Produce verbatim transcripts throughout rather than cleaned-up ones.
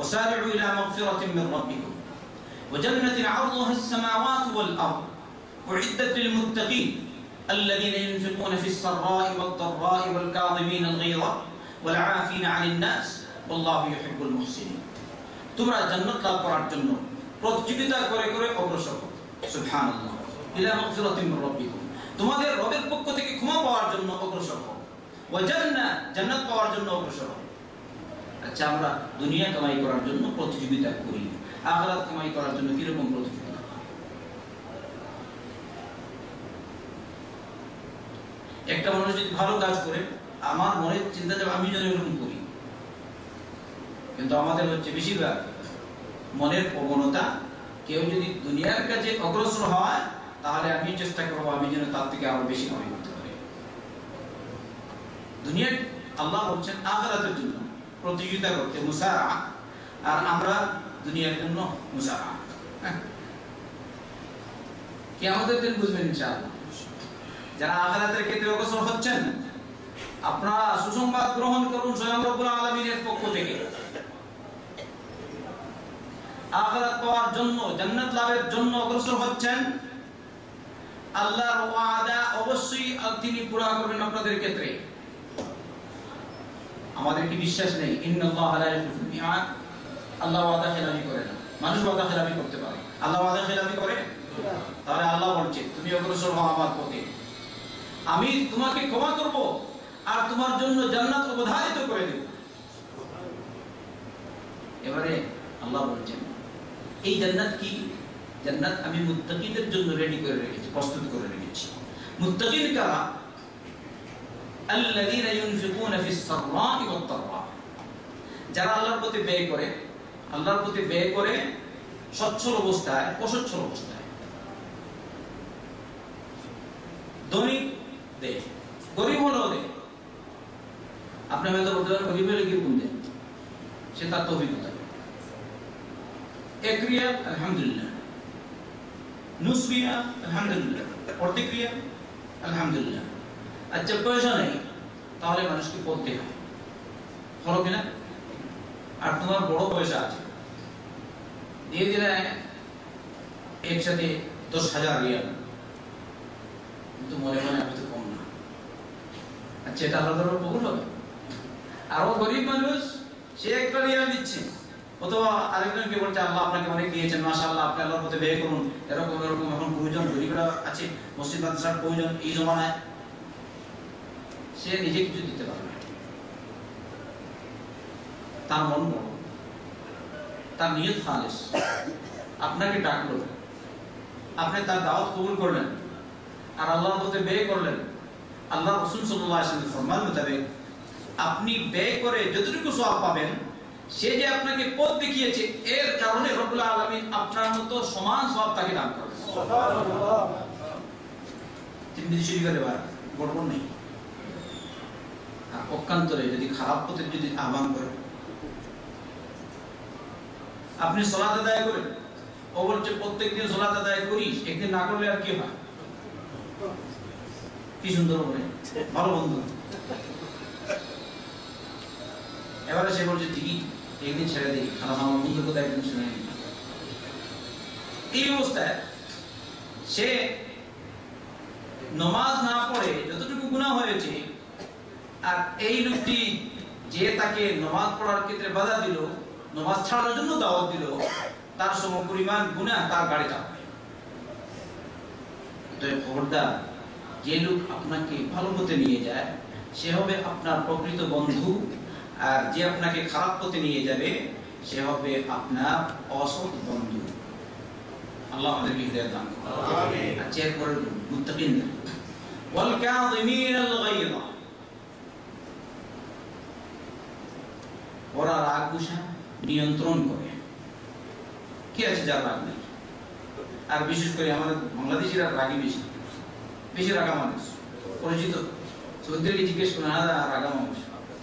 وسارعوا إلى مغفرة من ربكم وجنة عرضها السماوات والأرض أعدت للمتقين الذين ينفقون في السراء والضراء والكاظمين الغيظ والعافين عن الناس والله يحب المحسنين তোমরা জান্নাত লাভ করার জন্য প্রতিযোগিতা করে করে অগ্রসর হও সুবহানাল্লাহ ইলা মাগফিরাতিন মির রাব্বিকুম তোমাদের রবের পক্ষ থেকে ক্ষমা পাওয়ার জন্য অগ্রসর হও ওয়া জান্নাহ জান্নাত পাওয়ার জন্য অগ্রসর হও আচ্ছা আমরা দুনিয়া কামাই করার জন্য প্রতিযোগিতা করি আখিরাত কামাই করার জন্য কি রকম প্রতিযোগিতা একটা মানুষ যদি ভালো কাজ করে আমার মনে চিন্তা যে আমি যেন এরকম করি কিন্তু আমাদের হচ্ছে বেশিরভাগ মনের প্রবণতা কেউ যদি দুনিয়ার কাজে অগ্রসর হয় তাহলে আমি চেষ্টা করব আমি যেন তার থেকে আরো বেশি কামাই করতে পারি দুনিয়া আল্লাহ বলছেন আখিরাতের জন্য প্রতিযোগিতা করতে মুসারা আর আমরা দুনিয়ার জন্য মুসারা কিয়ামতের দিন বুঝবেন ইনশাআল্লাহ যারা আখিরাতের ক্ষেত্রে অগ্রসর হচ্ছেন আপনারা সুসংবাদ গ্রহণ করুন স্বয়ং রব্বুল আলামিনের পক্ষ থেকে আখিরাত পাওয়ার জন্য জান্নাত লাভের জন্য অগ্রসর হচ্ছেন আল্লাহর ওয়াদা অবশ্যই তিনি পুরা করবেন আপনাদের ক্ষেত্রে আমাদের কি বিশ্বাস নেই ইন্নাল্লাহা লা ইউখিলুল মিআদ আল্লাহ ওয়াদা খেলাফি করে না মানুষ ওয়াদা খেলাফি করতে পারে আল্লাহ ওয়াদা খেলাফি করে তাহলে আল্লাহ বলছে তুমি অগ্রসর হও আমার পথে আমি তোমাকে ক্ষমা করব আর তোমার জন্য জান্নাত অবধারিত করে দেব এবারে আল্লাহ বলছেন এই জান্নাত কি জান্নাত আমি মুত্তাকিদের জন্য রেডি করে রেখেছি প্রস্তুত করে রেখেছি মুত্তাকিন কারা আল্লাযীনা ইউনফিকুনা ফিস সাররা'i ওয়াদ দাররা যারা আল্লাহর পথে ব্যয় করে আল্লাহর পথে ব্যয় করে সচ্ছল অবস্থায় অসচ্ছল অবস্থায় ধনী দেয় গরিব হলেও দেয় আপনি হয়তো বলতে পারেন গরিব হলে কিরকম দেয় সে তার তো অভিজ্ঞতা এক রিয়াল আলহামদুলিল্লাহ নুস রিয়াল আলহামদুলিল্লাহ অর্ধেক রিয়াল আলহামদুলিল্লাহ আচ্ছা পয়সা নেই তাহলে মানুষকে পড়তে হয় হলো কিনা আর তোমার বড় পয়সা আছে দিয়ে দিলে একসাথে দশ হাজার রিয়াল কিন্তু মনে মনে আমি তো কম না আচ্ছা এটা আল্লাহর কবুল হবে আরো গরিব মানুষ সে একটা রিয়াল দিচ্ছে অথবা আরেকজনকে বলছে আল্লাহ আপনাকে অনেক দিয়েছেন মাশাআল্লাহ আপনি আল্লাহর পথে ব্যয় করুন এরকম এরকম এখন প্রয়োজন গরিবরা আছে মসজিদ মাদ্রাসার প্রয়োজন এই জমানায় সে নিজে কিছু দিতে পারবে তার মন বড় তার নিয়ত খালিস আপনাকে ডাকলো আপনি তার দাওয়াত কবুল করলেন আর আল্লাহর পথে ব্যয় করলেন আল্লাহ রাসূল সাল্লাল্লাহু আলাইহি ওয়াসাল্লাম ফরমান মোতাবেক আপনি ব্যয় করে যতটুকু সওয়াব পাবেন সে যে আপনাকে পথ দেখিয়েছে এর কারণে রব্বুল আলামিন আপনার মতো সমান সওয়াব তাকে দান করবেন সুবহানাল্লাহ তিরমিজি শরীফের বার গড়বড় নেই আর অকান্তরে যদি খারাপ পথে যদি আহ্বান করে আপনি সালাত আদায় করেন ও বলছে প্রত্যেকদিন সালাত আদায় করিস একদিন না করলে আর কি হয় কি সুন্দর বলে ভালো বন্ধু এবারে সে বলছে ঠিকই একদিন ছেড়ে দিই আর আমার বন্ধুর কথা একদিন শুনে নি এই অবস্থায় সে নামাজ না পড়ে যতটুকু গুনাহ হয়েছে আর এই লোকটি যে তাকে নামাজ পড়ার ক্ষেত্রে বাধা দিল নামাজ ছাড়ার জন্য দাওয়াত দিল তার সমপরিমাণ গুনাহ তার গাড়ি চাপবে তো খবরদার যে লোক আপনাকে ভালো পথে নিয়ে যায় সে হবে আপনার প্রকৃত বন্ধু আর যে আপনাকে খারাপ পথে নিয়ে যাবে সে হবে আপনার অসৎ বন্ধু আল্লাহ আমাদেরকে হিদায়াত দান করুন আমিন আচ্ছা এরপর মুত্তাকিন ওয়াল কাযিমিনাল গায়য ওরা রাগ গুসা নিয়ন্ত্রণ করে কি আছে যার রাগ নেই আর বিশেষ করে আমাদের বাংলাদেশিরা রাগী বেশি বেশি রাগা মানুষ পরিচিত সৌদিকে জিজ্ঞেস করুন না রাগা মানুষ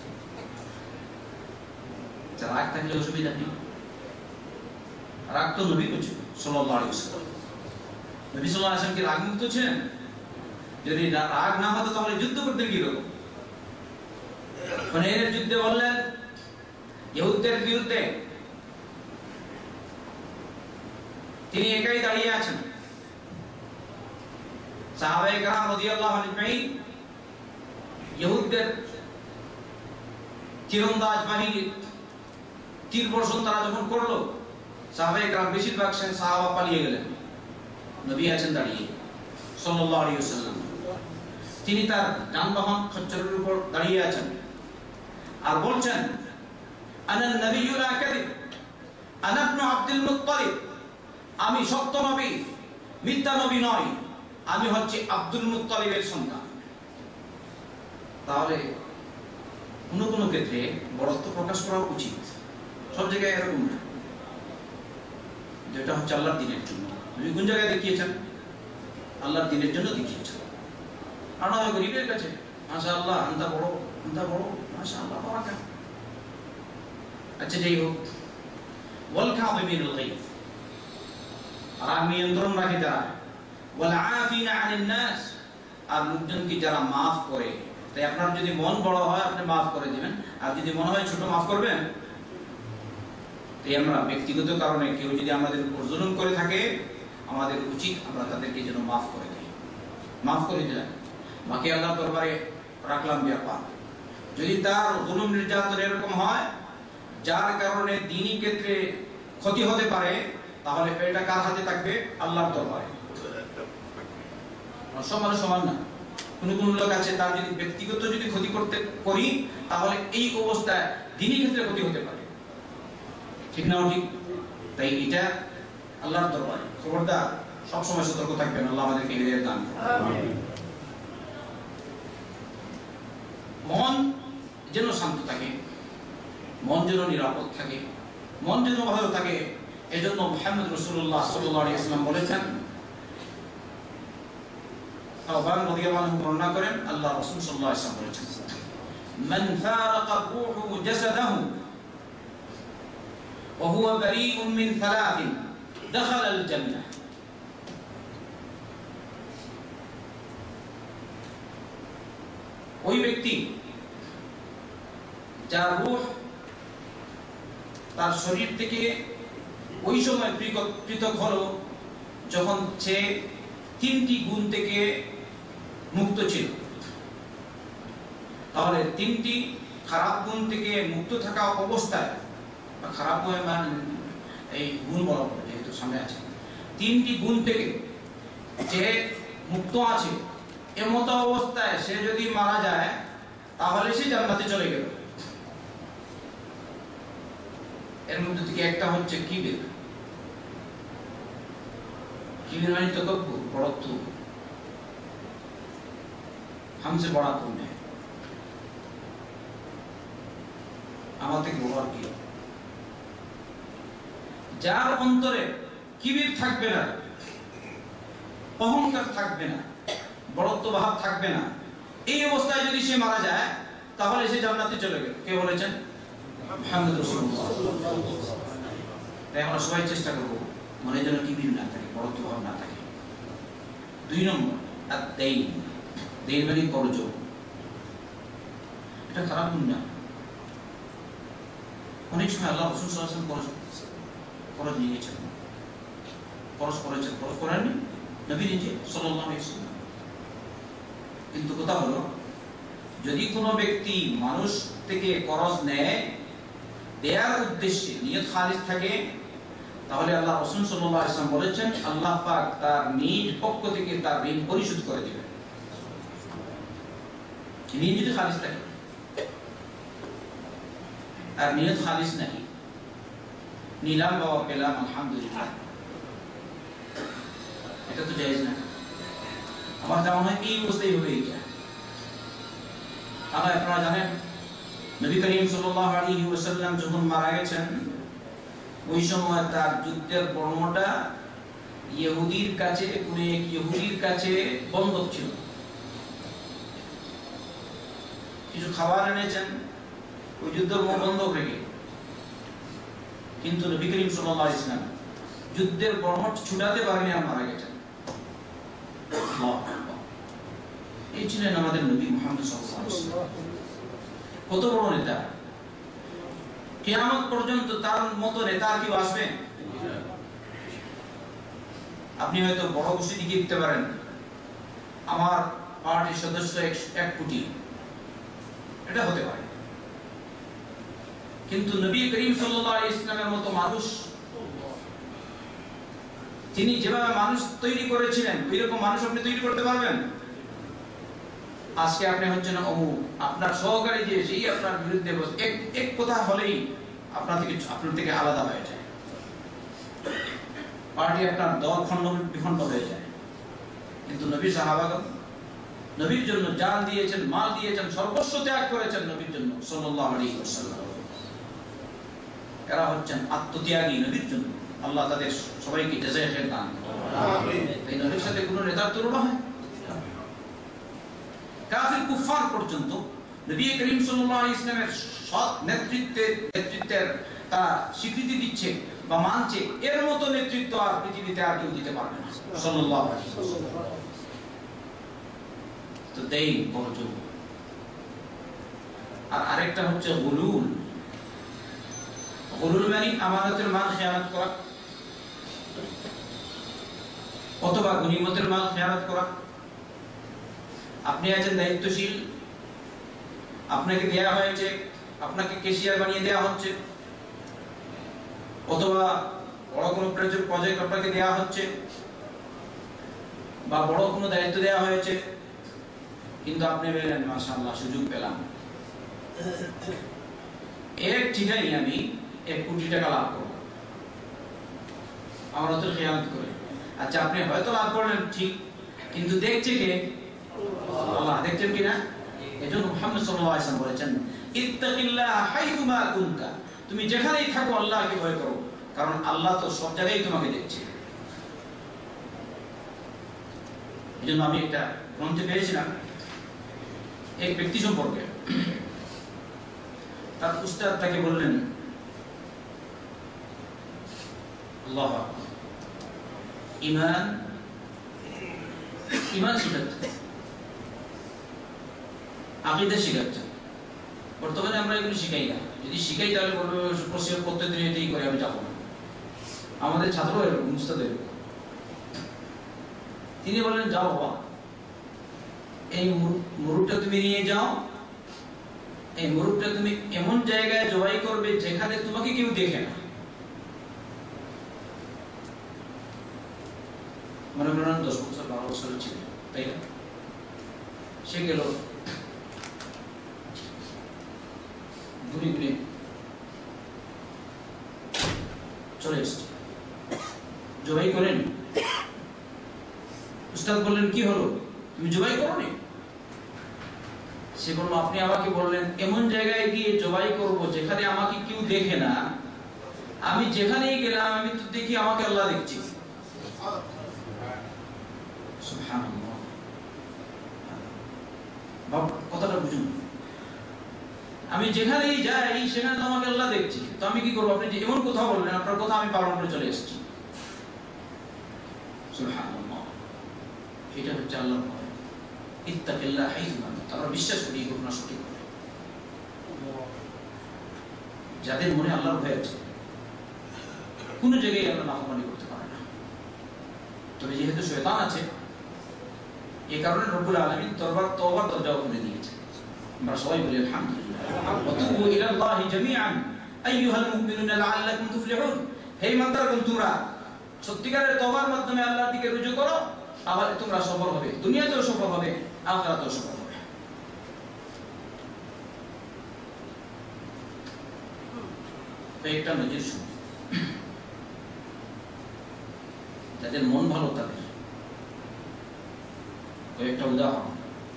রাগ থাকলে অসুবিধা নেই রাগ তো নবী করছিল সাল্লাল্লাহু আলাইহি ওয়াসাল্লাম নবী সাল্লাল্লাহু আলাইহি ওয়াসাল্লাম কি রাগ মুক্ত ছিলেন যদি রাগ না হতো তাহলে যুদ্ধ করতেন কি রকম হুনাইনের যুদ্ধে বললেন ইহুদদের বিরুদ্ধে তিনি একাই দাঁড়িয়ে আছেন। সাহাবায়ে কেরাম রাদিয়াল্লাহু আনহুম ইহুদদের তীরন্দাজ বাহিনীর তীর বর্ষণ তারা যখন করলো, সাহাবায়ে কেরাম বেশিরভাগ সাহাবা পালিয়ে গেলেন। নবী আছেন দাঁড়িয়ে সাল্লাল্লাহু আলাইহি ওয়াসাল্লাম। তিনি তার যানবাহন খচ্চরের উপর দাঁড়িয়ে আছেন আর বলছেন, আনা নবিয়্যু লা কাযিব, আনা ইবনু আব্দুল মুত্তালিব, আমি সত্য নবী, মিথ্যা নবী নয়, আমি হচ্ছি আব্দুল মুত্তালিবের সন্তান। তাহলে কোন কোন ক্ষেত্রে বড়ত্ব প্রকাশ করা উচিত, সব জায়গায় এরকম না। যেটা হচ্ছে আল্লাহর দ্বীনের জন্য। নবী কোন জায়গায় দেখিয়েছেন? আল্লাহর দ্বীনের জন্য দেখিয়েছেন। আর না গরিবের কাছে মাশাআল্লাহ আনতা বড়, আনতা বড়, মাশাআল্লাহ বারাকা। আচ্ছা যাই হোক, ওয়াল কাযিমিনুল গায়ব, আর আমি নিয়ন্ত্রণ রাখি যারা, ওয়াল আফিনা আনিন নাস, আর লোকজনকে যারা মাফ করে। তাই আপনার যদি মন বড় হয় আপনি মাফ করে দিবেন, আর যদি মনে হয় ছোট মাফ করবেন। তাই আমরা ব্যক্তিগত কারণে কেউ যদি আমাদের উপর জুলুম করে থাকে, আমাদের উচিত আমরা তাদেরকে যেন মাফ করে দিই, মাফ করে দিলাম, বাকি আল্লাহর দরবারে রাখলাম ব্যাপার। যদি তার জুলুম নির্যাতন এরকম হয় যার কারণে দ্বীনি ক্ষেত্রে ক্ষতি হতে পারে, তাহলে এটা কার হাতে থাকবে? আল্লাহর দরবারে। সমান সমান না। কোন কোন লোক আছে তার যদি ব্যক্তিগত যদি ক্ষতি করতে করি, তাহলে এই অবস্থায় দ্বীনি ক্ষেত্রে ক্ষতি হতে পারে, ঠিক না? ঠিক। তাই এটা আল্লাহর দরবারে। খবরদার সবসময় সতর্ক থাকবেন। আল্লাহ আমাদেরকে হৃদয়ের দান করুন। মন যেন শান্ত থাকে, মন যেন নিরাপদ থাকে, মন যেন ভালো থাকে। এজন্য মুহাম্মদ রাসূলুল্লাহ সাল্লাল্লাহু আলাইহি ওয়াসাল্লাম বলেছেন, সাওবান রাদিয়াল্লাহু আনহু বর্ণনা করেন, আল্লাহ রাসূল সাল্লাল্লাহু আলাইহি ওয়াসাল্লাম বলেছেন, মান ফারাকা রূহু জাসাদাহু ওয়া হুয়া বারীউন মিন থালাথিন দাখালা আল জান্নাহ। ওই ব্যক্তি যার রূহ তার শরীর থেকে ওই সময় পৃথক হলো যখন সে তিনটি গুণ থেকে মুক্ত ছিল। তাহলে তিনটি খারাপ গুণ থেকে মুক্ত থাকা অবস্থায়, বা খারাপ মানে এই গুণ বলা হবে যেহেতু সামনে আছে, তিনটি গুণ থেকে যে মুক্ত আছে এমত অবস্থায় সে যদি মারা যায় তাহলে সে জান্নাতে চলে গেল। এর মধ্যে থেকে একটা হচ্ছে কিবির। কিবির মানে তকব্বুর, বড়ত্ব। हमसे बड़ा कौन है, আমার থেকে বড় আর কি? যার অন্তরে কিবির থাকবে না, অহংকার থাকবে না, বড়ত্ব ভাব থাকবে না, এই অবস্থায় যদি সে মারা যায় তাহলে সে জান্নাতে চলে গেল। কে বলেছেন? মুহাম্মদ রাসূলুল্লাহ। তাই আমরা সবাই চেষ্টা করব মনে যেন কিবির না থাকে, বড়ত্ব ভাব না থাকে। দুই নম্বর, আদ-দাইন। দাইন মানে কর্জ। এটা খারাপ গুণ না। অনেক সময় আল্লাহ রাসূল সাল্লাল্লাহু আলাইহি ওয়াসাল্লাম কর্জ নিয়ে গেছেন, কর্জ করেছেন, কর্জ করেননি নবী নিজে সাল্লাল্লাহু আলাইহি ওয়াসাল্লাম। কিন্তু কথা হলো, যদি কোনো ব্যক্তি মানুষ থেকে কর্জ নেয়, দেয়ার উদ্দেশ্যে নিয়ত খালিস থাকে, তাহলে আল্লাহ রাসূল সাল্লাল্লাহু আলাইহি ওয়াসাল্লাম বলেছেন আল্লাহ পাক তার নিজ পক্ষ থেকে তার ঋণ পরিশোধ করে দিবেন। নিয়ত যদি খালিস থাকে আর নিয়ত খালিস নাই, নিলাম বাবা পেলাম আলহামদুলিল্লাহ, এটা তো জায়েজ না। আমার যেমন হয় এই অবস্থায় হবে। এইটা আর আপনারা জানেন নবী করিম সাল্লাল্লাহু আলাইহি ওয়াসাল্লাম যখন মারা গেছেন, ওই সময় তার যুদ্ধের বর্ণনাটা ইহুদির কাছে, কোন এক ইহুদির কাছে বন্ধক ছিল। কিছু খাবার এনেছেন ওই যুদ্ধের বন্ধক রেখে, কিন্তু নবী করিম সাল্লাল্লাহু আলাইহি ওয়াসাল্লাম যুদ্ধের বর্ণনা ছুটাতে পারেনি আর মারা গেছেন। এই ছিলেন আমাদের নবী মুহাম্মদ সাল্লাল্লাহু আলাইহি ওয়াসাল্লাম। কত বড় নেতা! কিয়ামত পর্যন্ত তার মতো নেতা আর কেউ আসবে? আপনি হয়তো বড় ঘোষণা লিখে দিতে পারেন, আমার পার্টির সদস্য এক কোটি, এটা হতে পারে। কিন্তু নবী করিম সাল্লাল্লাহু আলাইহি ওয়াসাল্লামের মতো মানুষ, তিনি যেভাবে মানুষ তৈরি করেছিলেন ওইরকম মানুষ আপনি তৈরি করতে পারবেন? আজকে আপনি হচ্ছেন অমুক, আপনার সহকারী যে সেই আপনার বিরুদ্ধে এক এক কথা হলেই আপনার থেকে আপনার থেকে আলাদা হয়ে যায়, পার্টি আপনার দল খণ্ড বিখণ্ড হয়ে যায়। কিন্তু নবী সাহাবাগণ নবীর জন্য জান দিয়েছেন, মাল দিয়েছেন, সর্বস্ব ত্যাগ করেছেন নবীর জন্য সাল্লাল্লাহু আলাইহি ওয়াসাল্লাম। এরা হচ্ছেন আত্মত্যাগী নবীর জন্য। আল্লাহ তাদের সবাইকে জাযায়ে খায়র দান করুন। আমিন। এই নবীর সাথে কোনো নেতার তুলনা হয়? কাফির কুফার পর্যন্ত নবী করিম সাল্লাল্লাহু আলাইহি ওয়াসাল্লামের সৎ নেতৃত্বের নেতৃত্বের তারা স্বীকৃতি দিচ্ছে বা মানছে, এর মতো নেতৃত্ব আর পৃথিবীতে আর কেউ দিতে পারবে না সাল্লাল্লাহু আলাইহি ওয়াসাল্লাম। তো দেই পরজু। আর আরেকটা হচ্ছে গুলুল। গুলুল মানে আমানতের মাল খেয়ানত করা অথবা গনিমতের মাল খেয়ানত করা। আপনি আছেন দায়িত্বশীল, আপনাকে দেয়া হয়েছে, আপনাকে ক্যাশিয়ার বানিয়ে দেওয়া হচ্ছে, অথবা বড় কোনো প্রজেক্ট আপনাকে দেওয়া হচ্ছে বা বড় কোনো দায়িত্ব দেওয়া হয়েছে, কিন্তু আপনি বললেন মাশাআল্লাহ সুযোগ পেলাম, এক ঠিকাই আমি এক কোটি টাকা লাভ করব, আমার তো খেয়ালত করে। আচ্ছা, আপনি হয়তো লাভ করলেন ঠিক, কিন্তু দেখছে কে? আল্লাহ। দেখছেন কিনা? এজন্য মুহাম্মদ সাল্লাল্লাহু আলাইহি ওয়াসাল্লাম বলেছেন, ইত্তাকিল্লাহ হাইথুমা কুনতা, তুমি যেখানেই থাকো আল্লাহকে ভয় করো, কারণ আল্লাহ তো সব জায়গায় তোমাকে দেখছে। এজন্য আমি একটা গ্রন্থে পেয়েছিলাম এক ব্যক্তি সম্পর্কে, তার উস্তাদ তাকে বললেন, আল্লাহ ইমান ইমান শিখাচ্ছে, আকীদা শিখাচ্ছে। বর্তমানে আমরা এগুলো শিখাই না, যদি শিখাই তাহলে বলবে প্রত্যেকদিন এটাই করে, আমি যাবো না। আমাদের ছাত্র এরকম, উস্তাদ এরকম। তিনি বললেন, যাও বাবা, এই মুরুবটা তুমি নিয়ে যাও, এই মুরুবটা তুমি এমন জায়গায় জবাই করবে যেখানে তোমাকে কেউ দেখে না। মনে করেন দশ বছর বারো বছর ছিল, তাই না? সে গেল ঘুরে ঘুরে চলে এসছে, জবাই করেন। উস্তাদ বললেন, কি হলো, তুমি জবাই করোনি? সে বলল, আপনি আমাকে বললেন এমন জায়গায় গিয়ে জবাই করব যেখানে আমাকে কেউ দেখে না, আমি যেখানেই গেলাম আমি তো দেখি আমাকে আল্লাহ দেখছি। সুবহানাল্লাহ। বাবা কথাটা বুঝুন, আমি যেখানেই যাই সেখানে আমাকে আল্লাহ দেখছি, তো আমি কি করবো? আপনি যে এমন কথা বললেন, আপনার কথা আমি পালন করে চলে এসেছি। সুবহানাল্লাহ। এটা হচ্ছে আল্লাহর ভয়। ইত্তাকিল্লাহ হাইথুমা কুনতা। আমরা বিশ্বাস করি এই ঘটনা সঠিক হবে। যাদের মনে আল্লাহর ভয় আছে, কোন জায়গায় আল্লাহ নাফরমানি করতে পারে না। তবে যেহেতু শয়তান আছে, এই কারণে রব্বুল আলামিন তওবার তওবার দরজা খুলে দিয়েছে। আমরা সবাই বলি আলহামদুলিল্লাহ। ওয়াতুবু ইলাল্লাহি জামিআন আইয়ুহাল মুমিনুনা লাআল্লাকুম তুফলিহুন। হে ইমানদারগণ, তোমরা সত্যিকারের তওবার মাধ্যমে আল্লাহর দিকে রুজু করো, আবার তোমরা সফল হবে, দুনিয়াতেও সফল হবে, আখিরাতেও সফল হবে। একটা নজির শুনি, যাদের মন ভালো তাদের কয়েকটা উদাহরণ।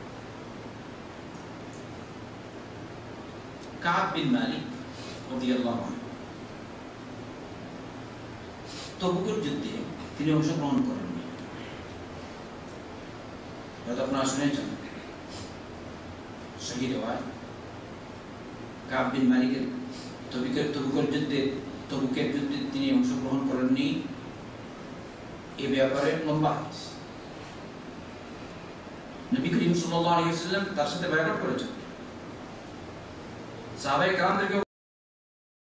কাব বিন মালিক রাদিয়াল্লাহু আনহু তবুকের যুদ্ধে তিনি অংশগ্রহণ করেননি, হয়তো আপনারা শুনেছেন সহি রিওয়ায়াত। কাব বিন মালিকের তবুকের তবুকের যুদ্ধে তবুকের যুদ্ধে তিনি অংশগ্রহণ করেননি, এ ব্যাপারে লম্বা হাদিস। নবী করিম সাল্লাল্লাহু আলাইহি ওয়াসাল্লাম তার সাথে বায়আত করেছেন, সাহাবায়ে কেরামদেরকে